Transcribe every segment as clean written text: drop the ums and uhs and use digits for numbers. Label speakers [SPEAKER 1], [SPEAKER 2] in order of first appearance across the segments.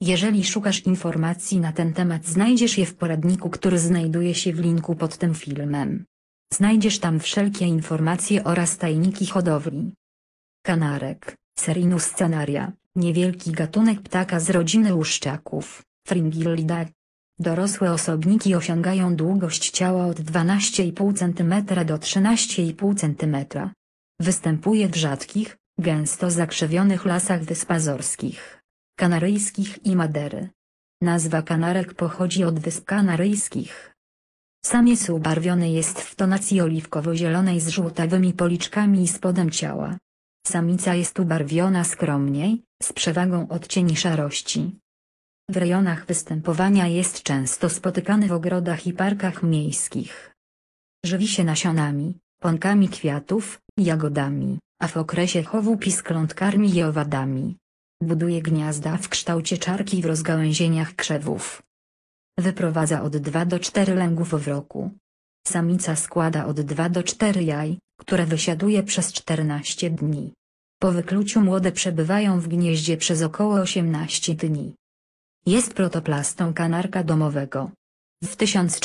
[SPEAKER 1] Jeżeli szukasz informacji na ten temat, znajdziesz je w poradniku, który znajduje się w linku pod tym filmem. Znajdziesz tam wszelkie informacje oraz tajniki hodowli. Kanarek, Serinus canaria, niewielki gatunek ptaka z rodziny łuszczaków, Fringillidae. Dorosłe osobniki osiągają długość ciała od 12,5 cm do 13,5 cm. Występuje w rzadkich, gęsto zakrzewionych lasach Wysp Azorskich, Kanaryjskich i Madery. Nazwa kanarek pochodzi od Wysp Kanaryjskich. Samiec ubarwiony jest w tonacji oliwkowo-zielonej z żółtawymi policzkami i spodem ciała. Samica jest ubarwiona skromniej, z przewagą odcieni szarości. W rejonach występowania jest często spotykany w ogrodach i parkach miejskich. Żywi się nasionami, pąkami kwiatów, jagodami, a w okresie chowu pisklątkami i owadami. Buduje gniazda w kształcie czarki w rozgałęzieniach krzewów. Wyprowadza od 2 do 4 lęgów w roku. Samica składa od 2 do 4 jaj, które wysiaduje przez 14 dni. Po wykluciu młode przebywają w gnieździe przez około 18 dni. Jest protoplastą kanarka domowego. W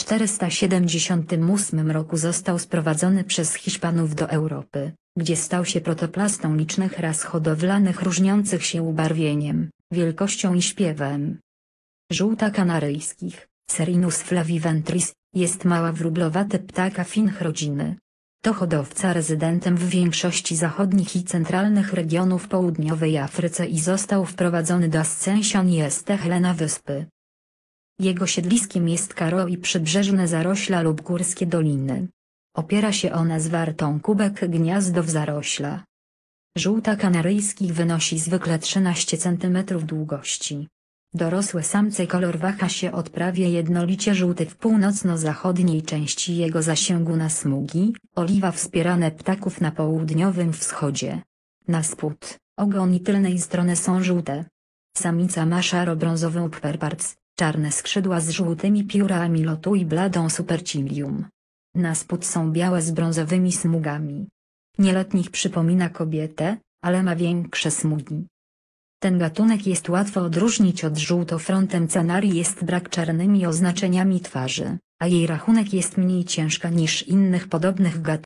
[SPEAKER 1] 1478 roku został sprowadzony przez Hiszpanów do Europy, gdzie stał się protoplastą licznych ras hodowlanych różniących się ubarwieniem, wielkością i śpiewem. Żółta kanaryjskich, Serinus flaviventris, jest mała wróblowaty ptaka finch rodziny. To hodowca rezydentem w większości zachodnich i centralnych regionów południowej Afryce i został wprowadzony do Ascension i Este Helena wyspy. Jego siedliskiem jest Karo i przybrzeżne zarośla lub górskie doliny. Opiera się o zwartą kubek gniazdo w zarośla. Żółta kanaryjskich wynosi zwykle 13 cm długości. Dorosłe samce kolor waha się od prawie jednolicie żółty w północno-zachodniej części jego zasięgu na smugi, oliwa wspierane ptaków na południowym wschodzie. Na spód, ogon i tylnej strony są żółte. Samica ma szaro-brązową upperparts, czarne skrzydła z żółtymi piórami lotu i bladą supercilium. Na spód są białe z brązowymi smugami. Nieletnich przypomina kobietę, ale ma większe smugi. Ten gatunek jest łatwo odróżnić od żółtofrontem canarii, jest brak czarnymi oznaczeniami twarzy, a jej rachunek jest mniej ciężka niż innych podobnych gatunków.